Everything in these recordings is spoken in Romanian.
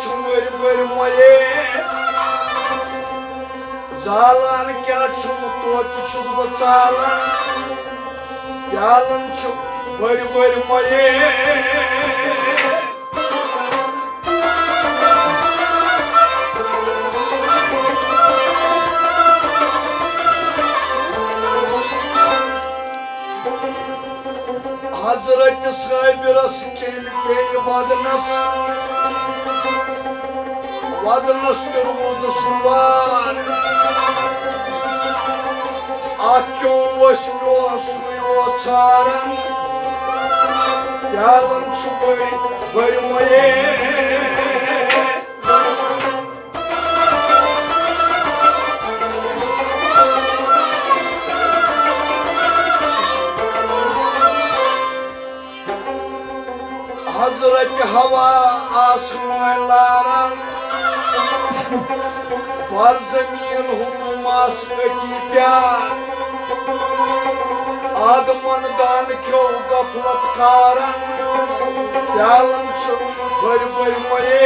bari moye zalan kya chum tot chuz bachalan yalan chum bari moye Hazret Sahibras kem pey vadnas turmudus var Akyon vaşmyo suyo çaran yalan çubay varmaye Hazreti hava asmaların Bar zemin hukumas eti pyar Admandan kyo gaflat karan Yalan çu bari moye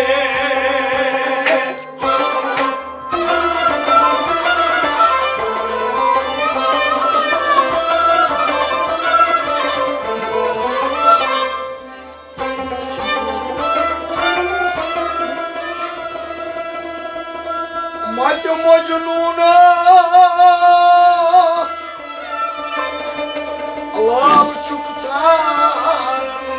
Majnuna Allah çukçar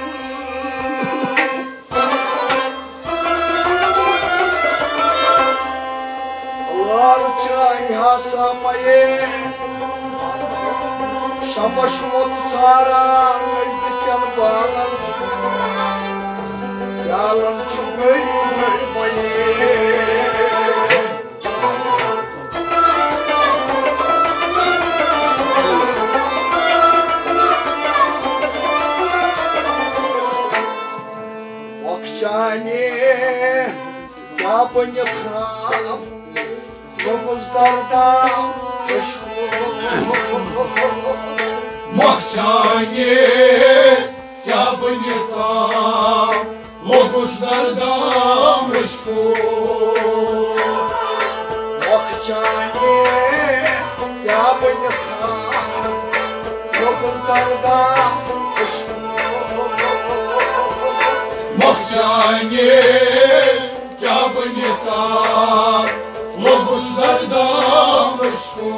Allah çan hasamaye şamaş mot çaran diken balan yalan çubay moye Чане я бы не храм, Логуздардан вышку. Махчане я бы не там, Логуздардан вышку. Махчане я бы не там, Логуздардан вышку. Махчане, я бы не так, Логуздардан вышку.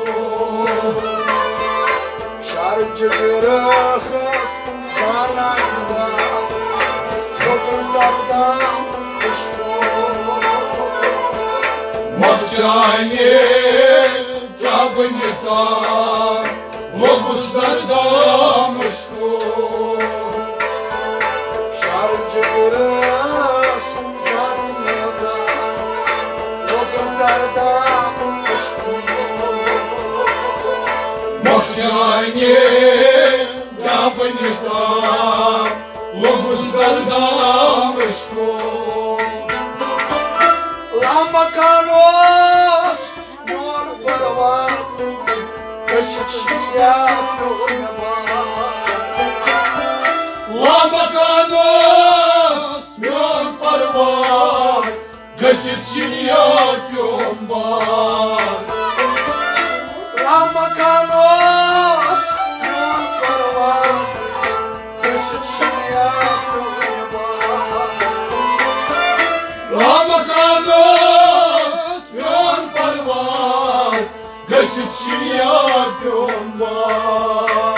Şarjı bırakır sanayda, Loguzdardan vышку. Махчане, я бы не так, Логуздардан вышку. Şarjırız zatmada Loguzdardan vышку. Махчане, я бы не так, Логуздардан вышку. Ламаканос мон парват Кашичия Ламаканос мён порвать, гасит синья пёмбать. Ламаканос мон парват Кашичия Ламаканос мён порвать, гасит синья пёмбать.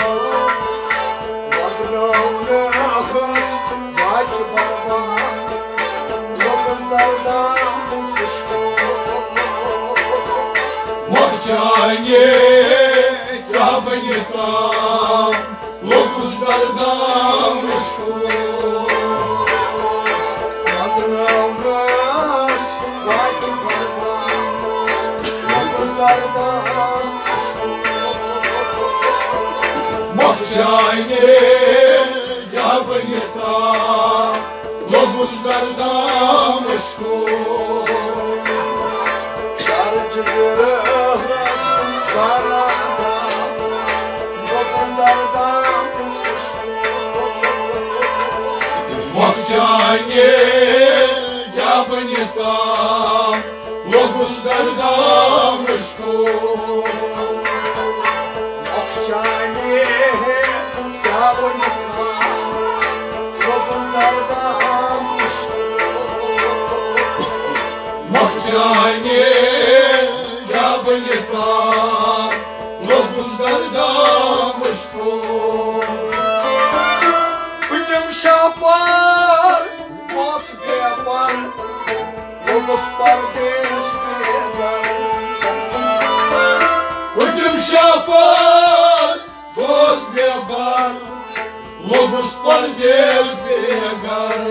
Махчане, я бы не там, Логуздардан вышку. Махчане, я бы не там, Loguzdardan vышку. Şarjırız zanada Loguzdardan vышку. Махчане, я бы не tam, logus dardamışku. Akçani yavunita, logus dardamışku. Makçani yavunita, logus dardamışku. Uydum şapar, boz yapar, logus pardes bedar. Uydum şapar, boz bebar, logus pardes begar.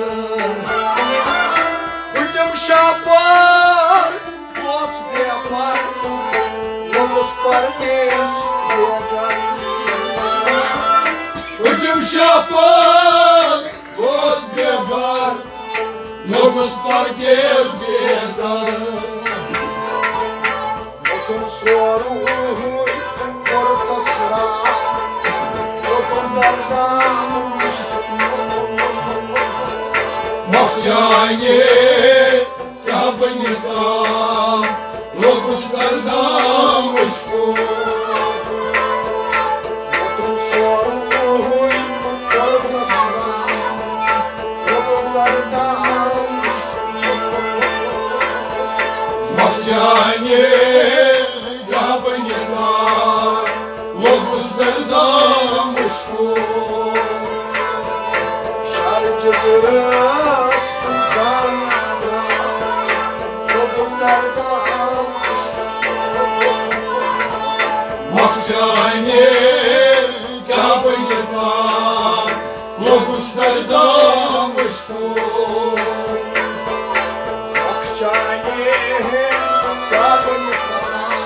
Uydum şapar, boz yapar, logus pardes bedar. Uydum şapar, boz bebar, logus pardes begar. Odun soruy, orta sıra, odunlardan Makçani yabınıda, logus dardamışku. Odun soruy, orta sıra, odunlardan Makçani yabınıda, logus dardamışku. şarjırız, zanada, odunlardan Makçani yabınıda, logus dardamışku. Akçani yavunita,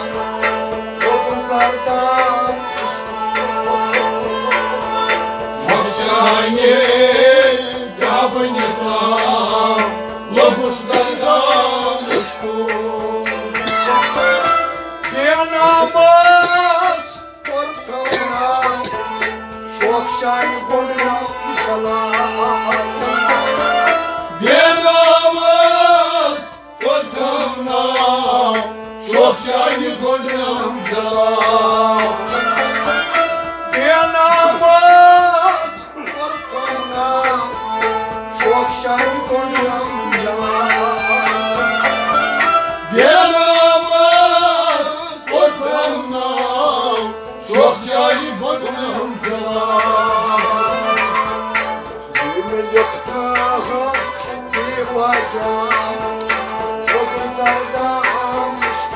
odunlardan Makçani yabınıda, logus dardamışku. Yanamaz ortamına, çok şan gönlüm çalar. Bedavaz ortamda, çok şahit gönlüm çalar. Yanamaz ortamına, çok şan gönlüm çalar. Bedavaz ortamda, çok şahit gönlüm çalar. Yemin yoktu bir vakan, odunlardan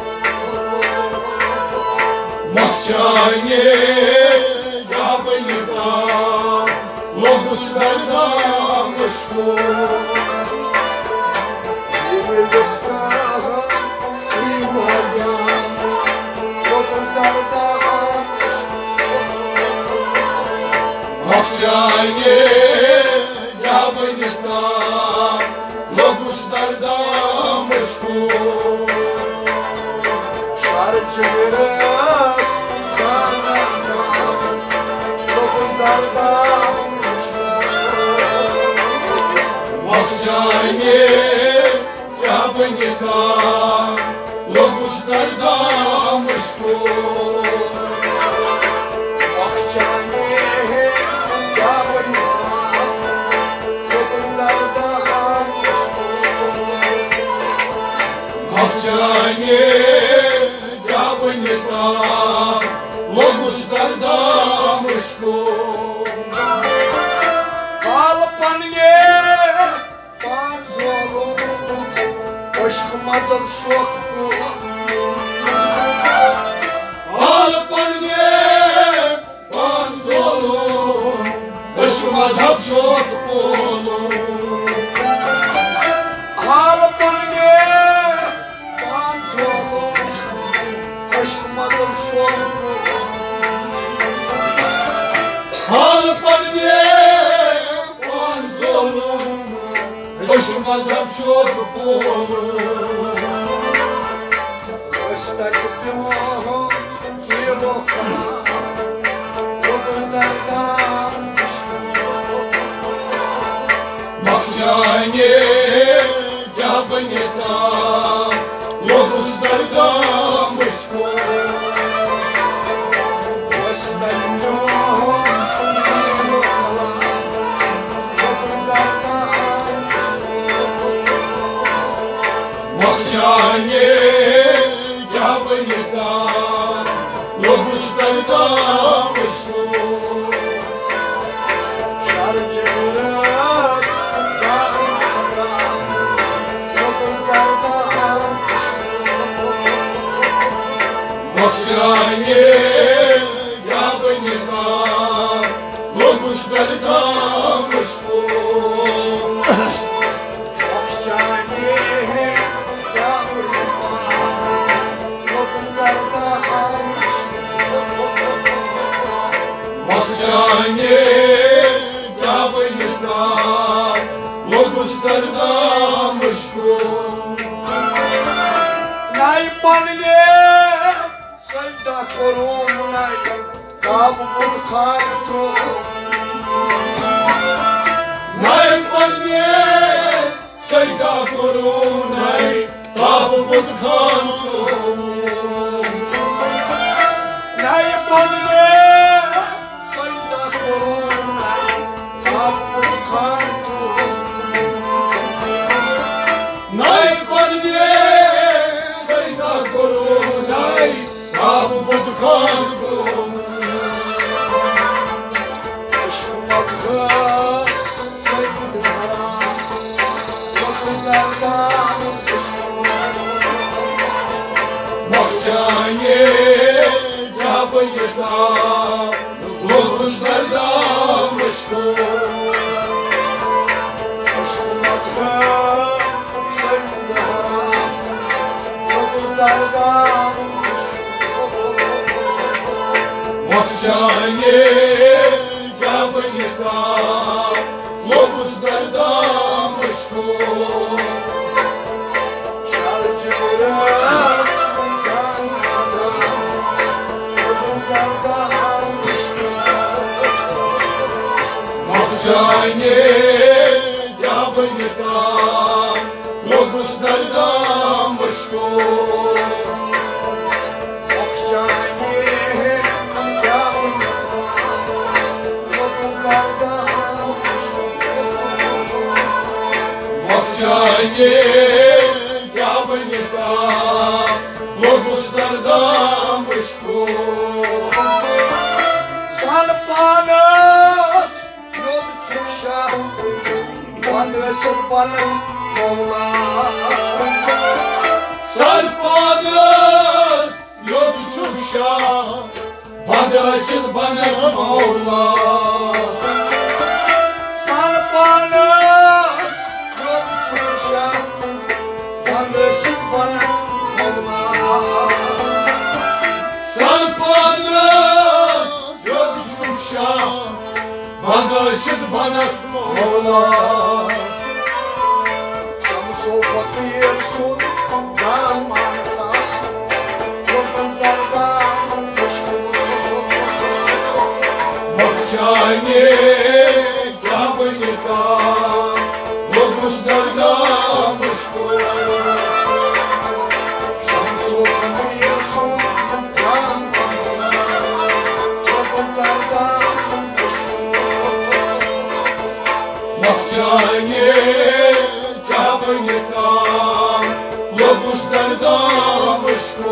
Makçani yabınıda, logus dardamışku. Yemin yoktu bir vakan, odunlardan Makçani yabınıda, logus dardamışku. şarjırız, zanada, odunlardan Makçani yabınıda, logus dardamışku. Akçani yavunita, odunlardan Makçani yabınıda, logus dardamışku. Kalpan ye, pan zolum, aşkımacım şok bu. Alpanye panzolum, başıma zapşot bulun. Kalpan ye, pan zolum, aşkımacım şok bu. Alpanye panzolum, başıma zapşot bulun. Başta gidiyorum, bir okula, odunlardan Makçani yabı понята, логус дардамышку. Молчание я понята, логус дардамышку. Молчание я понята, логус дардамышку. Молчание я понята, логус дардамышку. Найпанне сайда корумнай кабут харту. Найпанне сайда корумнай кабут харту. Найпанне сайда корумнай кабут харту. Найпанне сайда корумнай кабут харту. Молчание я понята, логус дардамышку. Молчание я понята, логус дардамышку. Молчание я понята, логус дардамышку. Молчание я понята, логус дардамышку. Salpanas yol çıkışa Bandırsın bana Moğla. Sarpanız yol çukşa, bandırsın bana Moğla. Salpanas yol çıkışa Bandırsın bana Moğla. Sarpanız yol çukşa, bandırsın bana Moğla. Şamso fakir sun Damanta Yollarda Muşku. Молчание я понята, логус дардамышку. Şamso fakir sun Damanta Yollarda Muşku. Молчание я понята, логус дардамышку.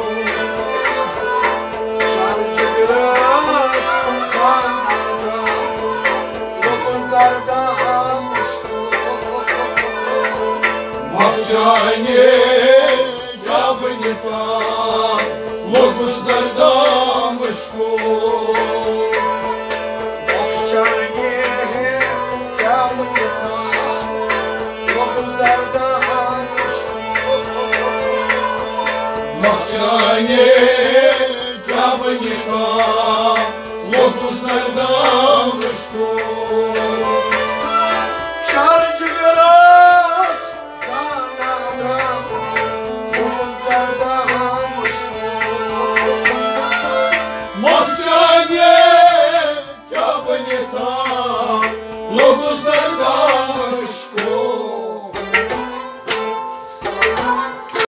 Şarkı biraz sanada Yollarda Muşku. Молчание я понята, логус дардамышку. Akçayne yağmurda Yollarda Muşku. Молчание я понята, логус дардамышку. Şarkı biraz sanada Yollarda Muşku. Молчание я понята, логус дардамышку. Thank you.